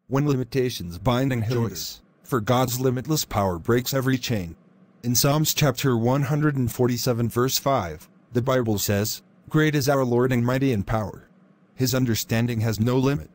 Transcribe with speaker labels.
Speaker 1: when limitations bind and hinder us, for God's limitless power breaks every chain. In Psalms chapter 147 verse 5, the Bible says, "Great is our Lord and mighty in power. His understanding has no limit."